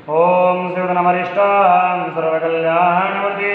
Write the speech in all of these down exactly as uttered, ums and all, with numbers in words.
ओम शिवधनमरिष्टां सर्वकल्याणमूर्ति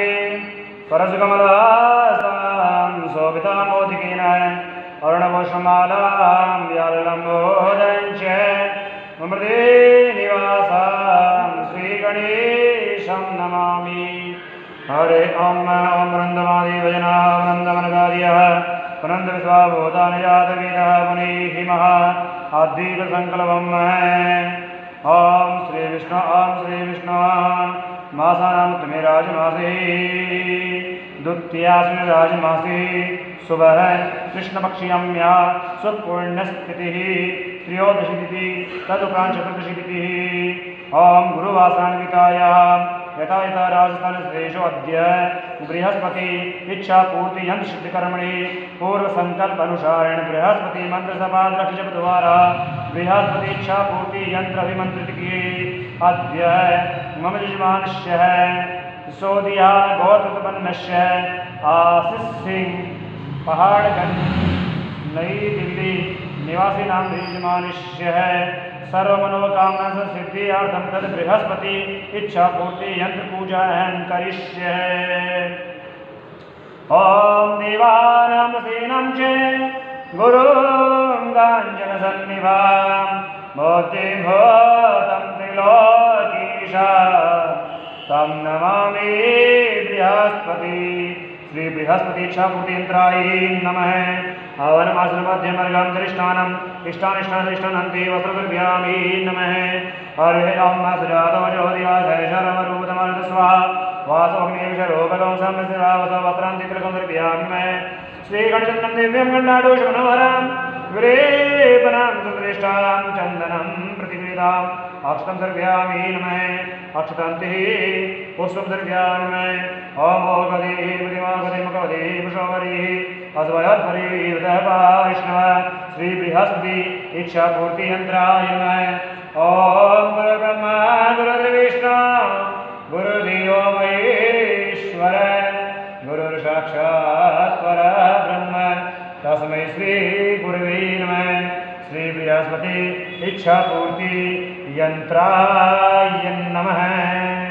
परशुकमलासां शोभितां मोदिकेन अर्णवोषमालां व्यालम्बोदञ्च ममृते निवासां श्रीगणेशं नमामि। हरे ओम ओम नन्दमादिभजनानन्दमनगार्यः पुनन्दविश्वाभूतानजातवेदः मुनिः आद्दीपसङ्कल्पम्। ओम श्री विष्णु ओम श्री विष्णु मासानां तुम्हें राजमासे द्वितीयास्मिन् राजमासे सुबह कृष्णपक्षीयम्या सुपूर्णस्थितिः त्रयोदशीतिथि तदुपरांत चतुर्दशीतिथिः। ओम गुरुवासरान्वितायां यथा यथा राजस्थानस्तेषु अद्य बृहस्पति इच्छापूर्ति यंत्र सिद्धिकर्मणि पूर्व संकल्प अनुसारेण बृहस्पति मंत्र सपादरक्षजप द्वारा बृहस्पति इच्छापूर्ति यंत्र अभिमंत्रित किए। अद्य मम यजमानस्य सोदिया गौतमस्य आशीष सिंह पहाड़गंज नई दिल्ली निवासी नाम यजमानस्य सर्वमनोकामना सिद्धियार्थं तद बृहस्पति इच्छा पूर्ति यंत्र पूजा अहं करिष्ये। ओम देवानां सेनां च गुरुं गाञ्जनसन्निभां भूतिभूतं त्रिलोकीशा तं नमामि बृहस्पति। श्री बृहस्पति इच्छापूर्ति यंत्राय नमः। हवनमासनमध्यमर्गं दरिष्ठानम् इष्टानिष्टानिष्ठानन्ति वस्त्रद्रव्यामि नमः। हरे ओम सुजातो ज्योतिराजय शरमरूपतमरुत स्वाहा वासोऽग्निविषरोपगं सम्यसेवावसो वस्त्रान्तितिलकं द्रव्यामि नमः। श्रीगणचन्दनं दिव्यं गण्डाडोषमनोहरं विरेपनं सुदृष्टां चन्दनं प्रतिगृहीताम् अक्षतं द्रव्यामि नमः। अक्षतान्तिः पुष्पं द्रव्यामि नमः। ओम ओगदेहि प्रतिमागदे मुखवदेहि पुष्पवरीः अस्वयत्परिः विष्णव श्री बृहस्पति इच्छापूर्ति यंत्राय नमः। ओम गुरुब्रह्मा गुरुर्विष्णु गुरुदेवो महेश्वर गुरुर्साक्षात् परब्रह्म तस्मै श्री गुरुवे नमः। श्री बृहस्पति इच्छापूर्ति यंत्राय नमः।